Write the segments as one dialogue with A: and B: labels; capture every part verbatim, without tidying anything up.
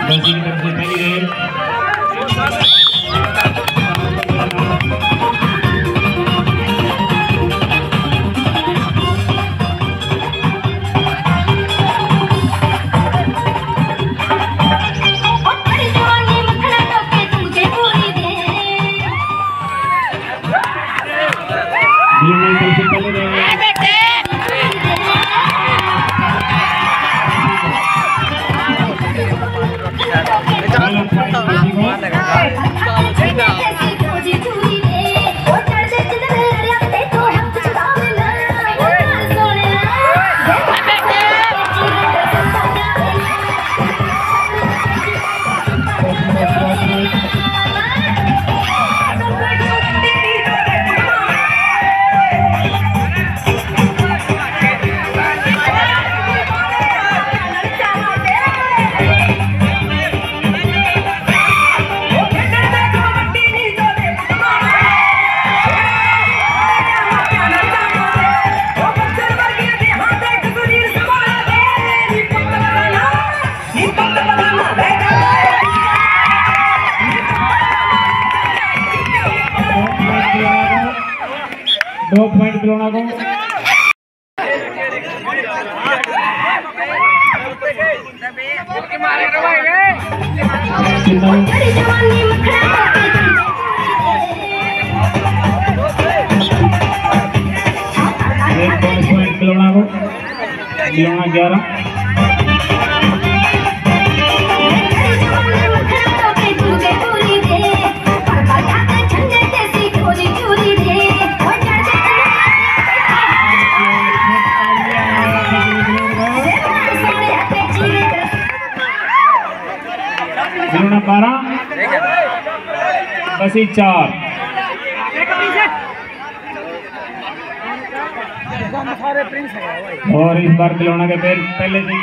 A: बसी की तरफ से पहली रेल दो पॉइंट खिलौना को एक पॉइंट खिलौना को खिलौना ग्यारह खिलौना बारह बसी चार और इस बार खिलौना के पैर पहले से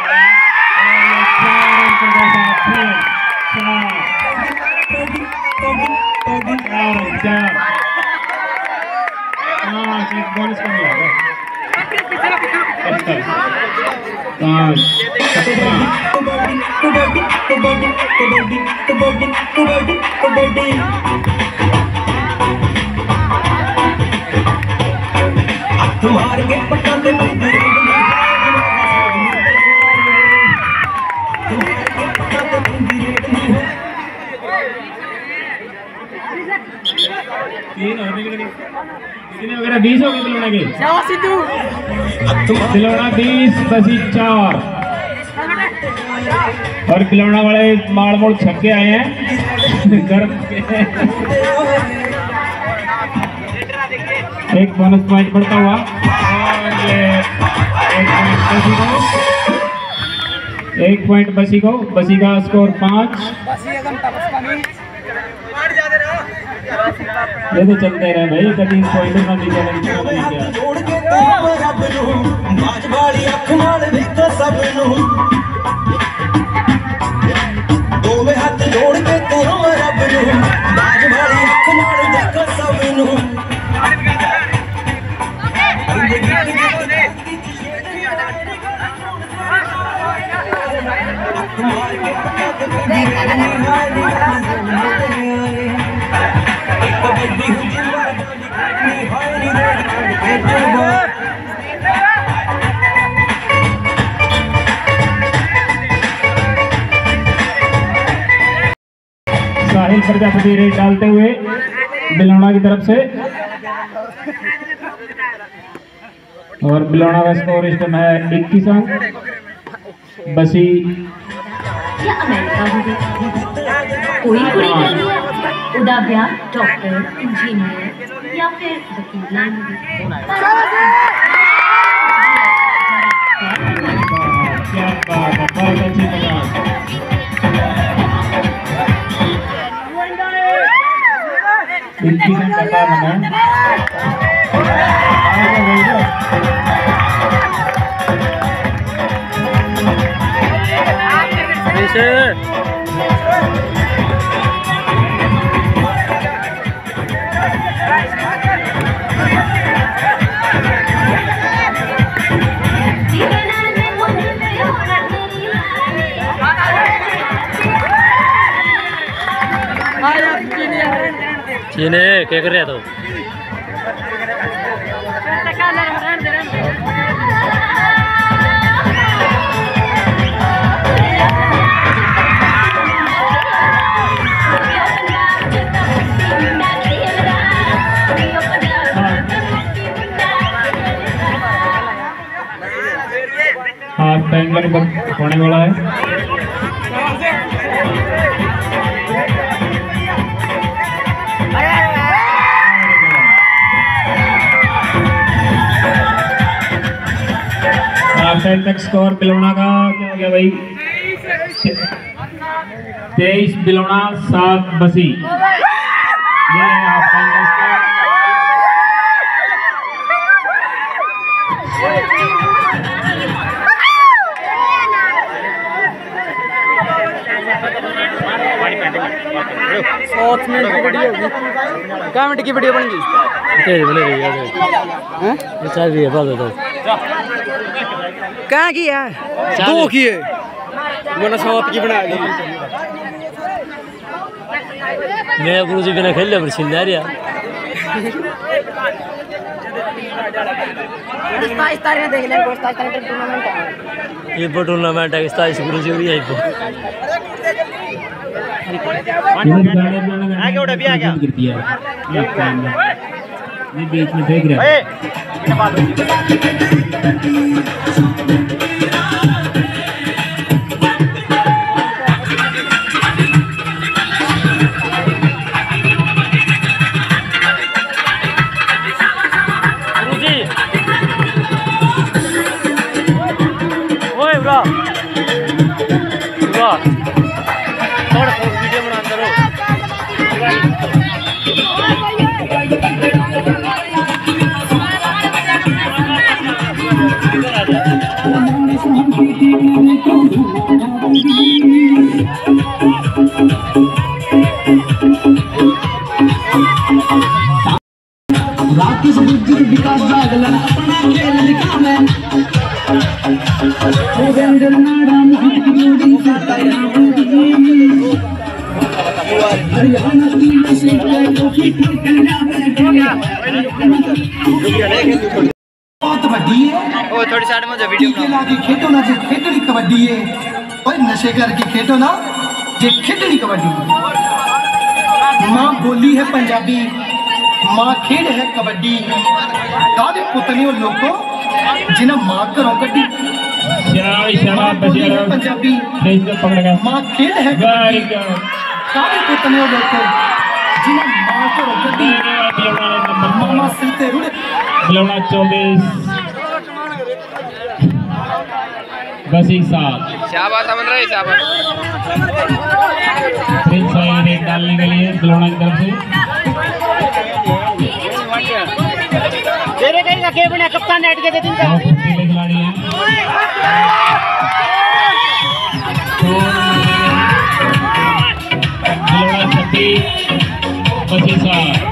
A: बोनस कम
B: तुम्हारे पटाखे
A: वगैरह बीस हो गए खिलौना के खिलौना बीस बसी चार और खिलौना वाले माड़ मोड़ छक्के आए हैं गर्म एक बोनस पॉइंट बढ़ता हुआ और एक पॉइंट बसी को बसी का स्कोर पाँच ये तो चलते रहे भाई कभी पॉइंट ना दी
B: हाथ जोड़ के करो रब नूं बाज वाली अख नाल देखो सब नूं
A: साहिल प्रजापति रेड डालते हुए बिलौना की तरफ से और बिलौना का स्कोर इस टाइम है इक्कीस अंक बसी
C: कोई कोई उदा ब्याह डॉक्टर इंजीनियर या फिर वकील लाइन में
A: क्या बात है बहुत अच्छी बात इक्कीस अंक करता है
D: चीने क्या कर रहा तो
A: हाफ टाइम लगभग होने वाला है। हाफ टाइम तक स्कोर बिलोना का क्या हो गया भाई? तेईस बिलोना सात बसी। ये है हाफ टाइम का स्कोर।
E: सात मिनट की वीडियो होगी। क्या मिनट की वीडियो बन गई?
D: तेरे बने रही है
E: हैं?
D: ये चल रही है बात तो
E: क्या की है? दो की है। मैंने सात की बना ली।
D: मैं गुरुजी बिना खेल ले पर छिल जा रहा
E: देख ले टूर्नामेंट है।
D: ये पर टूर्नामेंट है इस गुरुजी भी है इनको
A: आगे उड़ा भी आ गया गिर दिया ये बीच में फेंक रहा है।
D: गुरुजी ओए ब्रो ब्रो थोड़ा वीडियो बना अंदर हो
B: राकेश बुद्धि विकास जागला अपना खेल दिखावे गोविंद नाड़ा मोहन जोड़ी हरियाणा की से को फिट बहुत बड़ी है।
E: ओ थोड़ी साइड में जो वीडियो
B: बना के खेतो ना जे खेतड़ी कबड्डी है ओए नशे करके खेतो ना जे खेतड़ी कबड्डी। मां बोली है पंजाबी, मां खेड है कबड्डी। कादे पुतलियों लोगों जिन्हें मां घरों कड्डी। पंजाबी मां खेड है कादे पुतलियों लोगों जिन्हें मां घरों कड्डी। मामा सिलते रुड़े
A: बिलोना चौबीस बसी सात।
E: शाबाश अमन रही शाबाश।
A: फिर सही रेट डालने के लिए बिलोना की तरफ से
E: तेरे कहीं का के बना कप्तान नेट के देती है।
A: खिलाड़ी हैं बिलोना छत्तीस बसी सात।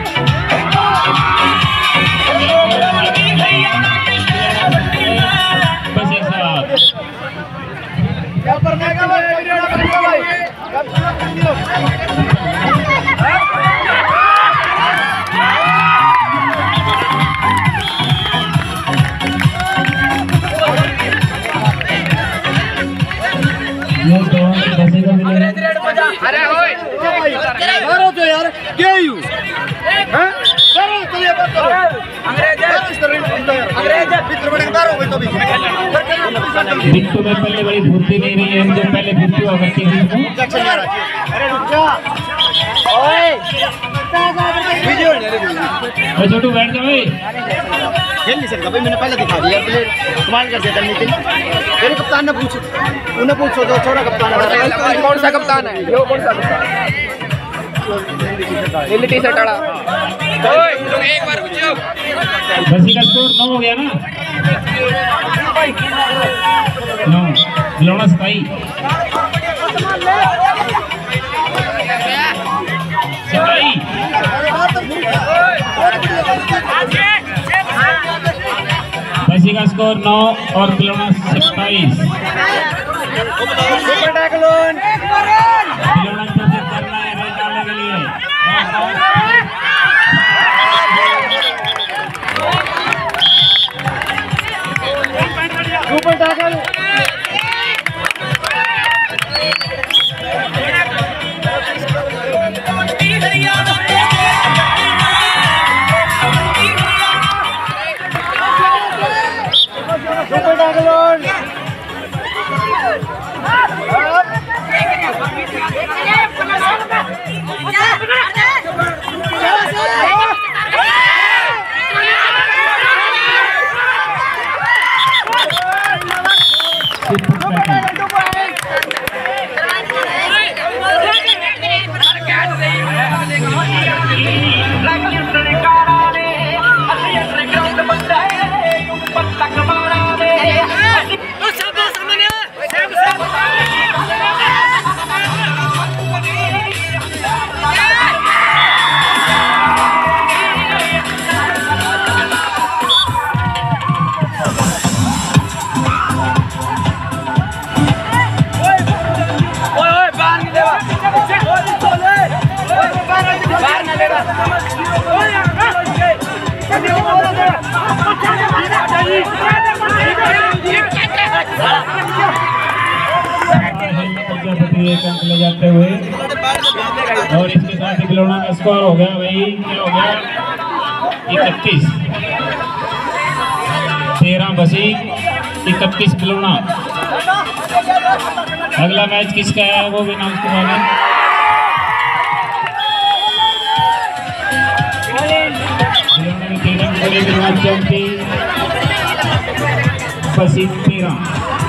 E: अरे ओए करो तो यार क्या यू हैं करो तो ये बात करो अंग्रेज अंग्रेज मित्र बड़े करो भाई तो भी
A: बिट्टू में पहले बड़ी फुर्ती नहीं रही है जो पहले फुर्ती हुआ करती थी।
E: अरे रुक जा ओए वीडियो ले ले
A: ओ छोटू बैठ जा भाई।
E: खेल नहीं सकता भाई मैंने पहले दिखा दिया प्लेयर कमाल कर दिया नितिन। तेरे कप्तान ने पूछ उन्हें पूछो जो छोटा कप्तान है कौन सा कप्तान है यो कौन सा कप्तान नीली टी शर्ट वाला। ओए तुम एक बार पूछो
A: बसी का स्कोर नौ हो गया ना। नौ बिलोना सताई सताई बसी का स्कोर नौ और बिलोना सत्ताईस। बिलोना करना है डालने के लिए एक अंक ले जाते हुए और इसके साथ ही खिलौना का स्कोर हो गया भाई, क्या हो गया, इकतीस। तेरह बसी, इकतीस खिलौना। अगला मैच किसका है वो भी नाम करवाएंगे। खिलौने में तीन अंक बड़े खिलौना चौंतीस, बसी तेरह।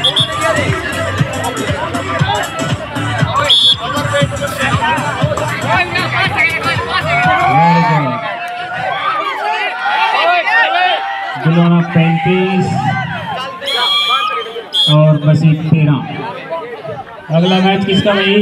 A: खिलौना पैंतीस और बसी तेरह। अगला मैच किसका भाई?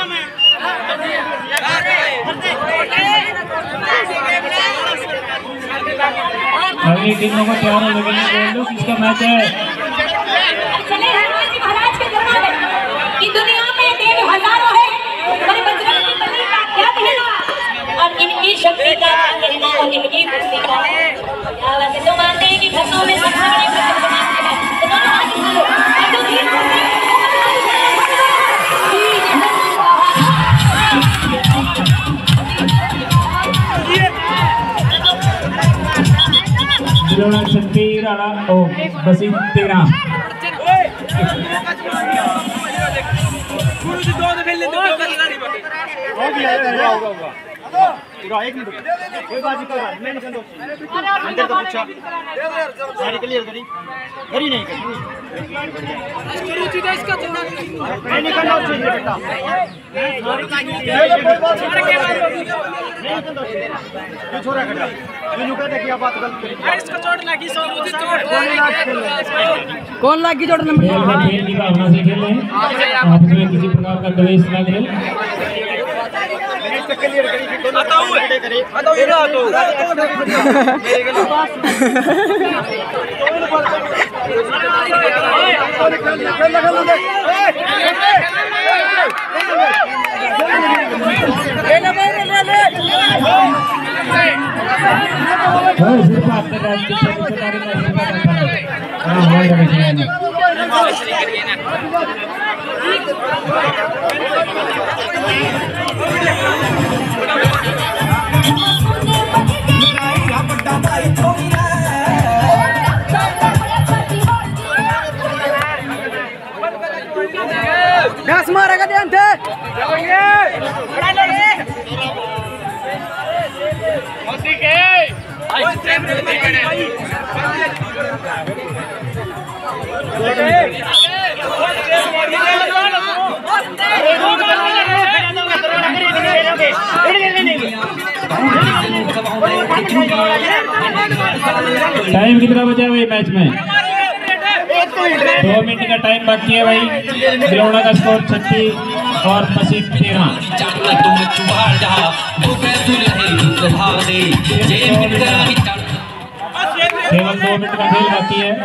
A: अगली टीमों को तैयार होने के लिए बोल दो किसका मैच है।
F: चले हनुमान जी महाराज के दरबार में कि दुनिया में देव हजारों है, पर बजरंग की बलि का क्या कहना, और इनकी शक्ति का क्या कहना, और इनकी भक्ति का क्या बात है। तो मानते हैं कि घरों में सबसे बड़े भक्त बनाते हैं, तो दोनों हाथ उठा लो और जो गीत बोलते हैं
A: खिलौना छत्तीस ओ बसी तेरह।
E: एक मिनट कोई बात नहीं, कोई बात नहीं, निकल दो अंदर तो पूछा सारी क्लियर करी करी नहीं करी इसका चलना नहीं निकलना चाहिए बेटा। ये छोरा खड़ा ये नुका देखिए आप बात गलत करी, इसका चोट लगी, सौरभ जी चोट कौन लगी चोट नंबर
A: खेल की भावना से खेलें, आपस में किसी प्रकार का कलेश ना करें।
E: क्लियर करी दोनों बताओ करे बताओ ये तो मेरे के ले ले ले ले ले
A: और सिर्फ आपके राज की सरकारी में हां हो गया है।
E: घास मारेगा ध्यान से
A: टाइम कितना बचा है भाई मैच में? दो मिनट का टाइम बाकी है भाई। खिलौना का स्कोर छत्तीस और बसी तेरह। केवल दो मिनट का खेल बाकी है।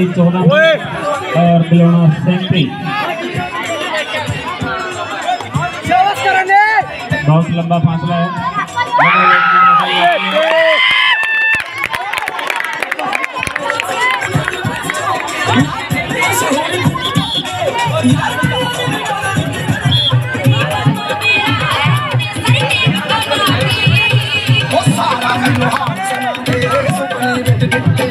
A: चौदह और खिलौना सैंतीस। बहुत लंबा फासला है।
B: सारा